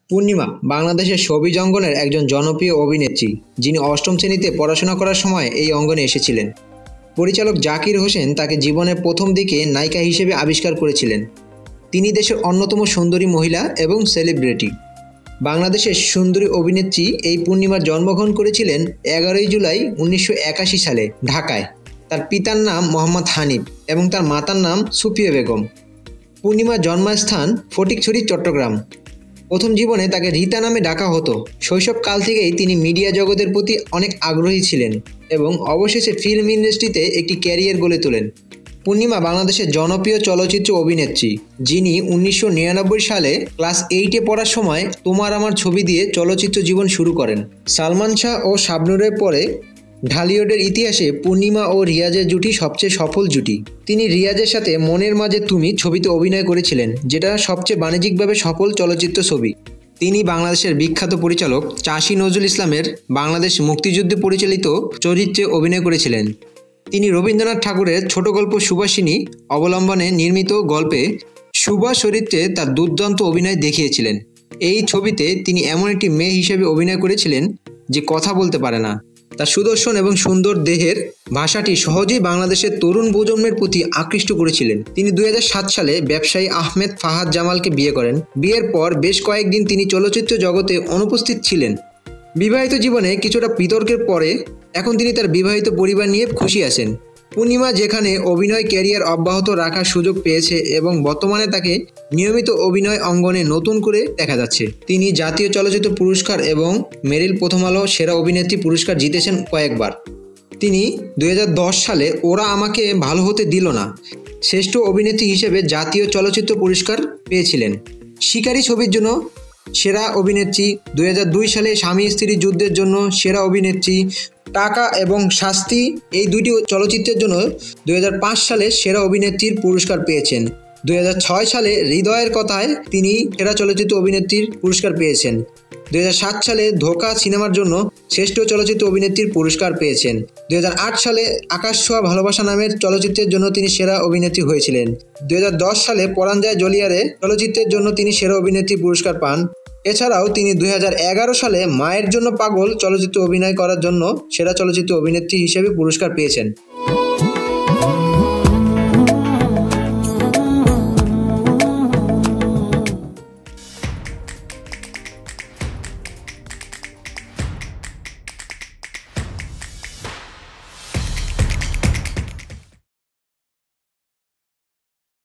পূর্ণিমা বাংলাদেশের শোবিজ অঙ্গনের একজন জনপ্রিয় অভিনেত্রী, যিনি অষ্টম শ্রেণীতে পড়াশোনা করার সময় এই অঙ্গনে এসেছিলেন। পরিচালক জাকির হোসেন তাকে জীবনের প্রথম দিকে নায়িকা হিসেবে আবিষ্কার করেছিলেন। তিনি দেশের অন্যতম সুন্দরী মহিলা এবং সেলিব্রিটি। বাংলাদেশের সুন্দরী অভিনেত্রী এই পূর্ণিমার জন্মগ্রহণ করেছিলেন 11 জুলাই 1981 সালে ঢাকায়। তার পিতার নাম মোহাম্মদ হানিফ এবং তার মাতার নাম সুফিয়া বেগম। পূর্ণিমার জন্মস্থান ফটিকছড়ি, চট্টগ্রাম। প্রথম জীবনে তাকে রীতা নামে ডাকা হতো। শৈশবকাল থেকেই তিনি মিডিয়া জগতের প্রতি অনেক আগ্রহী ছিলেন এবং অবশেষে ফিল্ম ইন্ডাস্ট্রিতে একটি ক্যারিয়ার গড়ে তোলেন। পূর্ণিমা বাংলাদেশের জনপ্রিয় চলচ্চিত্র অভিনেত্রী, যিনি 1999 সালে ক্লাস 8-এ পড়ার সময় তোমার আমার ছবি দিয়ে চলচ্চিত্র জীবন শুরু করেন। সালমান শাহ ও শাবনূরের পরে ঢালিউডের ইতিহাসে পূর্ণিমা ও রিয়াজের জুটি সবচেয়ে সফল জুটি। তিনি রিয়াজের সাথে মনের মাঝে তুমি ছবিতে অভিনয় করেছিলেন, যেটা সবচেয়ে বাণিজ্যিকভাবে সফল চলচ্চিত্র ছবি। তিনি বাংলাদেশের বিখ্যাত পরিচালক চাষী নজরুল ইসলামের বাংলাদেশ মুক্তিযুদ্ধে পরিচালিত চরিত্রে অভিনয় করেছিলেন। তিনি রবীন্দ্রনাথ ঠাকুরের ছোট গল্প সুভাষিনী অবলম্বনে নির্মিত গল্পে সুভাষ চরিত্রে তার দুর্দান্ত অভিনয় দেখিয়েছিলেন। এই ছবিতে তিনি এমন একটি মেয়ে হিসেবে অভিনয় করেছিলেন যে কথা বলতে পারে না। তার সুদর্শন এবং সুন্দর দেহের ভাষাটি সহজেই বাংলাদেশের তরুণ প্রজন্মের প্রতি আকৃষ্ট করেছিলেন। তিনি 2007 সালে ব্যবসায়ী আহমেদ ফাহাদ জামালকে বিয়ে করেন। বিয়ের পর বেশ কয়েকদিন তিনি চলচ্চিত্র জগতে অনুপস্থিত ছিলেন। বিবাহিত জীবনে কিছুটা বিতর্কের পরে এখন তিনি তার বিবাহিত পরিবার নিয়ে খুশি আছেন। পূর্ণিমা যেখানে অভিনয় ক্যারিয়ার অব্যাহত রাখার সুযোগ পেয়েছে এবং বর্তমানে তাকে নিয়মিত অভিনয় অঙ্গনে নতুন করে দেখা যাচ্ছে। তিনি জাতীয় চলচ্চিত্র পুরস্কার এবং মেরিল প্রথম আলো সেরা অভিনেত্রী পুরস্কার জিতেছেন কয়েকবার। তিনি 2010 সালে ওরা আমাকে ভালো হতে দিল না শ্রেষ্ঠ অভিনেত্রী হিসেবে জাতীয় চলচ্চিত্র পুরস্কার পেয়েছিলেন। শিকারী ছবির জন্য সেরা অভিনেত্রী, 2002 সালে স্বামী স্ত্রী যুদ্ধের জন্য সেরা অভিনেত্রী, টাকা এবং শাস্তি এই দুইটি চলচ্চিত্রের জন্য 2005 সালে সেরা অভিনেত্রীর পুরস্কার পেয়েছেন। 2006 সালে হৃদয়ের কথায় তিনি সেরা চলচ্চিত্র অভিনেত্রীর পুরস্কার পেয়েছেন। 2007 সালে ধোকা সিনেমার জন্য শ্রেষ্ঠ চলচ্চিত্র অভিনেত্রীর পুরস্কার পেয়েছেন। 2008 সালে আকাশ ছোঁয়া ভালোবাসা নামের চলচ্চিত্রের জন্য তিনি সেরা অভিনেত্রী হয়েছিলেন। 2010 সালে পরাণ যায় জ্বলিয়ারে চলচ্চিত্রের জন্য তিনি সেরা অভিনেত্রী পুরস্কার পান। এছাড়াও তিনি 2011 সালে মায়ের জন্য পাগল চলচ্চিত্রে অভিনয় করার জন্য সেরা চলচ্চিত্র অভিনেত্রী হিসেবে পুরস্কার পেয়েছেন।